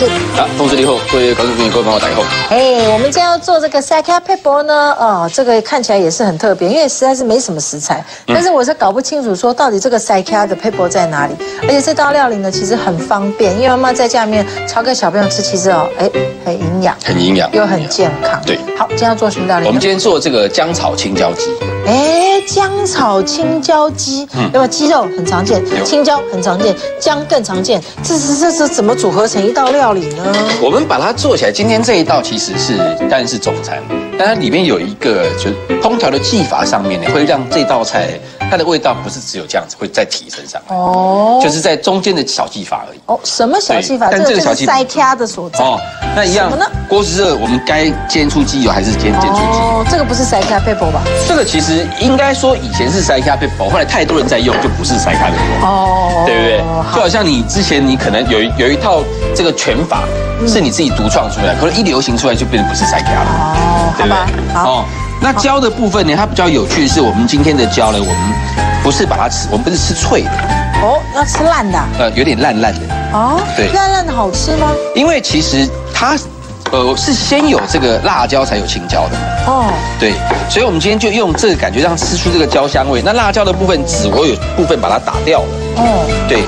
是。 好，同时你好，各位观众朋友，各位朋友，大家好。 我们今天要做这个塞卡佩波呢，这个看起来也是很特别，因为实在是没什么食材，但是我是搞不清楚说到底这个塞卡的佩波在哪里。而且这道料理呢，其实很方便，因为妈妈在家里面炒给小朋友吃，其实很营养， 很营养， 又很健康。 对， 好，今天要做什么料理？ 我们今天做这个姜炒青椒鸡。 姜炒青椒鸡，因为鸡肉很常见，青椒很常见，姜更常见，这怎么组合成一道料理呢？ 我们把它做起来，今天这一道其实当然是中餐，但它里面有一个就是烹调的技法上面呢，会让这道菜它的味道不是只有这样子，会再提升上来。就是在中间的小技法而已。 什么小技法？ 但这个小技法塞卡的所在。 那一样，锅是热，我们该煎出鸡油还是煎出鸡油？ 这个不是塞卡佩波吧？ 这个其实应该说以前是塞卡佩波，后来太多人在用，就不是塞卡佩波。对不对？就好像你之前你可能有一套这个拳法是你自己独创出来，可是一流行出来就变成不是塞卡了，对不对？好。那椒的部分呢，它比较有趣的是，我们今天的椒呢，我们不是把它吃，我们不是吃脆的。 要吃烂的。 有点烂烂的。对。 烂烂的好吃吗？ 因为其实它，是先有这个辣椒才有青椒的。对，所以我们今天就用这个感觉让吃出这个椒香味。那辣椒的部分我有部分把它打掉了。对。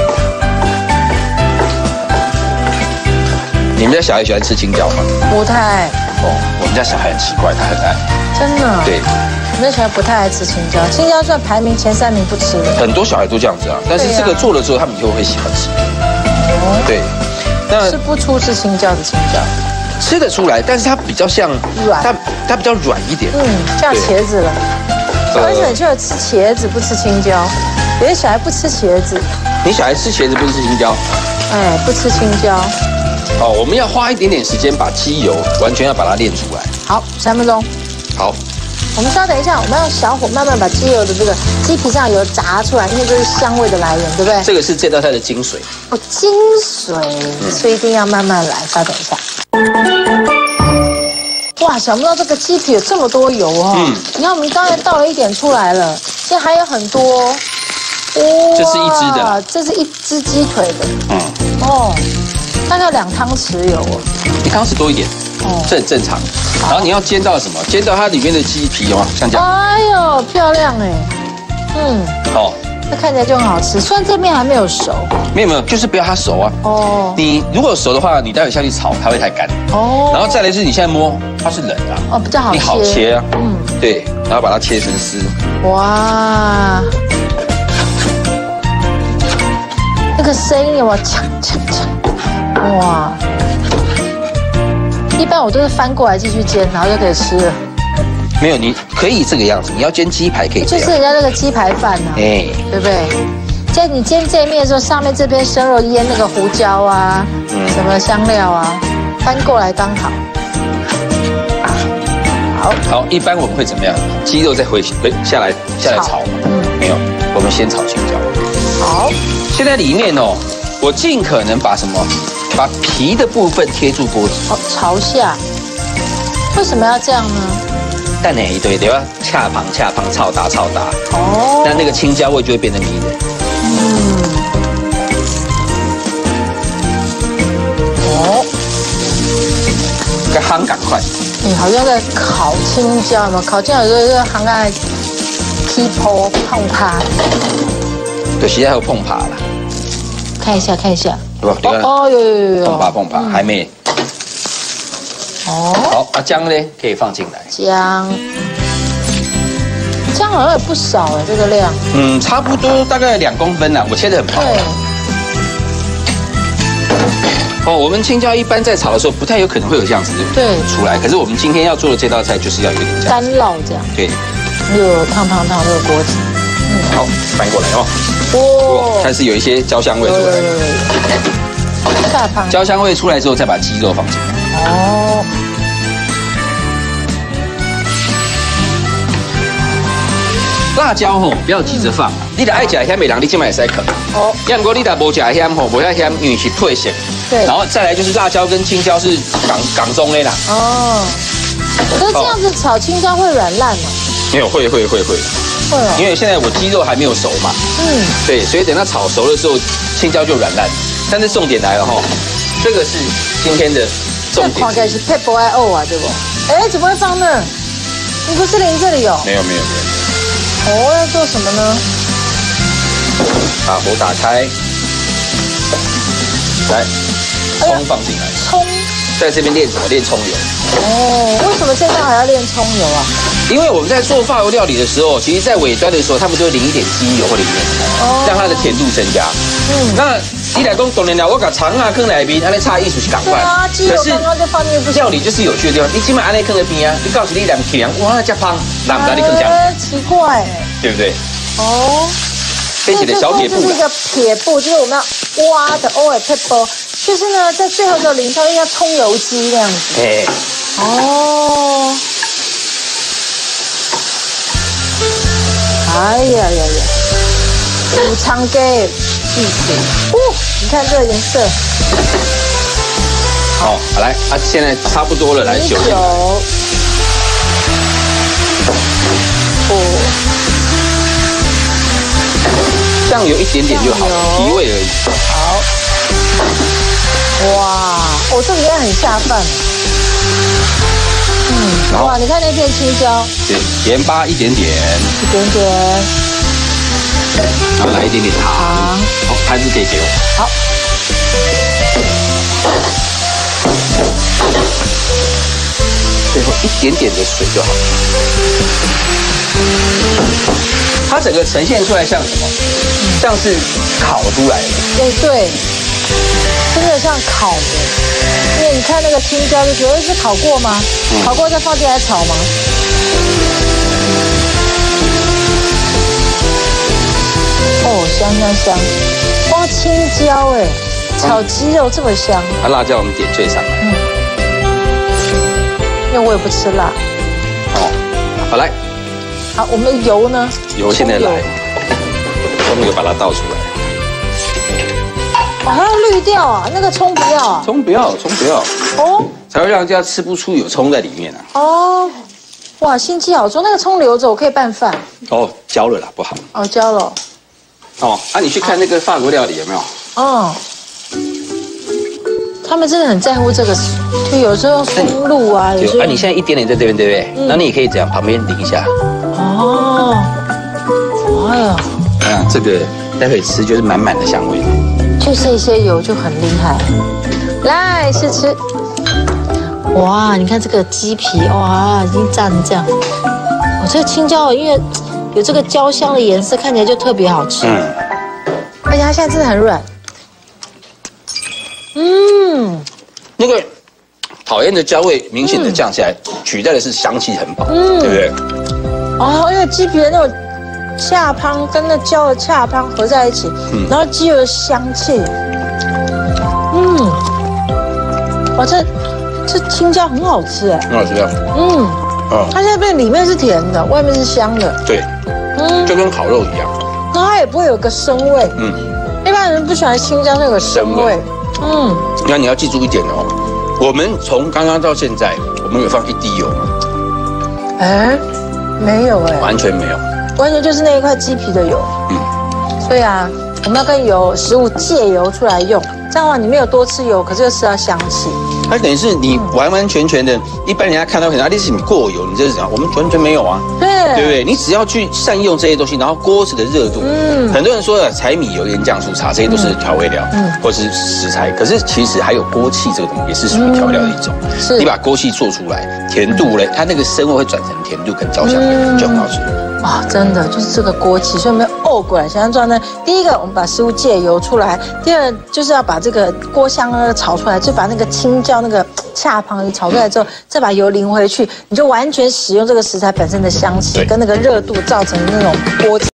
你们家小孩喜欢吃青椒吗？ 不太爱。 我们家小孩很奇怪，他很爱。 真的？ 对。 我们家小孩不太爱吃青椒，青椒算排名前3名不吃的。 很多小孩都这样子啊，但是这个做了之后，他们以后会喜欢吃。对。那吃不出是青椒的青椒。 吃得出来，但是它比较像软， 它比较软一点。 像茄子了。小孩子很喜欢吃茄子，不吃青椒。有些小孩不吃茄子。 你小孩吃茄子不吃青椒？ 不吃青椒。 我们要花一点点时间把鸡油完全要把它炼出来。好 ，3分钟。 好， 我们稍等一下，我们要小火慢慢把鸡油的这个鸡皮上油炸出来，因为这是香味的来源，对不对？ 这个是这道菜的精髓。 精髓，所以一定要慢慢来。稍等一下。哇，想不到这个鸡皮有这么多油你看我们刚才倒了1点出来了，现在还有很多。 这是一只的。 这是1只鸡腿的。大概2汤匙油 1汤匙多一点，这很正常。然后你要煎到什么？煎到它里面的鸡皮像这样。 哎呦，漂亮这看起来就很好吃。虽然这面还没有熟。没有，就是不要它熟啊。你如果熟的话，你待会下去炒，它会太干。然后再来是你现在摸，它是冷的。比较好切。你好切啊。对，然后把它切成丝。哇，那个声音有没有呛呛呛？哇！一般我都是翻过来继续煎，然后就可以吃了。没有，你可以这个样子。你要煎鸡排可以这样。就是人家那个鸡排饭啊，对不对？在你煎这一面的时候，上面这边生肉腌那个胡椒啊，什么香料啊，翻过来刚好。好，一般我们会怎么样？鸡肉再下来炒。没有，我们先炒青椒。好，现在里面我尽可能把把皮的部分贴住锅子。朝下。为什么要这样呢？蛋奶一堆，对吧？恰旁炒打。那个青椒味就会变得迷人。该夯赶快。你好像在烤青椒嘛？烤青椒有时候夯在劈破碰趴。对，现在还有碰趴啦。看一下。有。碰趴，还没。好，姜呢可以放进来。姜好像也不少这个量。差不多大概2公分啦，我切得很薄。我们青椒一般在炒的时候不太有可能会有这样子出来，可是我们今天要做的这道菜就是要有点这样干烙这样。对，又烫那个锅子。好，翻过来开始有一些椒香味出来。椒香味出来之后，再把鸡肉放进来。辣椒不要急着放，你爱吃香，每人你今晚也使放。要不过你若无吃香不要香，因为是配色。对。然后再来就是辣椒跟青椒是港中的啦。可是这样子炒青椒会软烂吗？没有，会。因为现在我鸡肉还没有熟嘛。对，所以等它炒熟了之后，青椒就软烂。但是重点来了这个是今天的重点。 这看起来是配不爱哦啊，对不？哎，怎么会放那儿？你不是淋这里哦？ 没有。 哦，要做什么呢？ 把火打开，来，葱放进来。 葱。 在这边练什么？练葱油。 哦，为什么现在还要练葱油啊？ 因为我们在做法国料理的时候，其实在尾端的时候，他们就会淋一点鸡油或里面，让它的甜度增加。那你来讲当然了，我把肠啊放来边，安尼差意思是赶快。 鸡油刚刚就放进去。 料理就是有趣的地方，你起码安尼放在边啊，你告诉你两甜，哇，加芳，哪不知道你更香？ 奇怪， 对不对？ 哦。 跟起的小撇步， 这是一个撇步，就是我们要挖的偶尔撇步，就是呢，在最后就淋上像葱油鸡那样子。 哎， 哦，哎呀，武昌鸡鸡腿，哦，你看这个颜色。 好，来啊，现在差不多了，来酒。酱油一点点就好了，提味而已。 好，哇，哦，这个应该很下饭。哇，你看那片青椒， 对，盐巴一点点，然后来一点点糖，好，盘子可以给我。 好， 最后一点点的水就好。它整个呈现出来像什么？像是烤出来的。 对，真的像烤的。因为你看那个青椒，就觉得是烤过吗？烤过再放进来炒吗？哦，香！哇，青椒哎，炒鸡肉这么香。 它辣椒我们点缀上来。 因为我也不吃辣。 好来。 好，我们油呢？ 油现在来，葱油把它倒出来。 还要滤掉啊？那个葱不要啊？ 葱不要。哦，才会让人家吃不出有葱在里面啊。 哦，哇，心机好重，那个葱留着，我可以拌饭。 哦，焦了啦，不好。 哦，焦了。 哦，你去看那个法国料理有没有？ 他们真的很在乎这个，就有时候用松露啊，有时候。 你现在一点点在这边，对不对？那你也可以这样旁边淋一下。 哦，哎呀， 这个待会吃就是满满的香味。 就这些油就很厉害。来试吃。哇，你看这个鸡皮，哇，已经炸成这样。这个青椒因为有这个焦香的颜色，看起来就特别好吃。而且它现在真的很软。 那个讨厌的焦味明显的降下来，取代的是香气很饱，对不对？ 哦，因为鸡皮的那种恰汤跟那椒的恰汤合在一起，然后鸡油的香气，哇，这青椒很好吃哎， 很好吃啊， 它现在变里面是甜的，外面是香的， 对，就跟烤肉一样， 然后它也不会有个生味，一般人不喜欢青椒那个生味， 那你要记住一点哦，我们从刚刚到现在，我们有放一滴油吗？ 哎，没有哎， 完全没有， 完全就是那一块鸡皮的油，所以啊，我们要跟食物借油出来用，这样的话你没有多吃油，可是又吃到香气。 它等于是你完完全全的，一般人家看到可能是你过油，你这是怎样？我们完全没有啊，对不对？你只要去善用这些东西，然后锅子的热度，很多人说的柴米油盐酱醋茶，这些都是调味料，或是食材，可是其实还有锅气这个东西，也是属于调味料的一种。你把锅气做出来，甜度嘞，它那个生味会转成甜度跟焦香味，就很好吃。 啊，真的就是这个锅气，所以我们要过来。想象状态，第一个我们把食物借油出来，第二就是要把这个锅香炒出来，就把那个青椒那个恰汤炒出来之后，再把油淋回去，你就完全使用这个食材本身的香气跟那个热度造成那种锅气。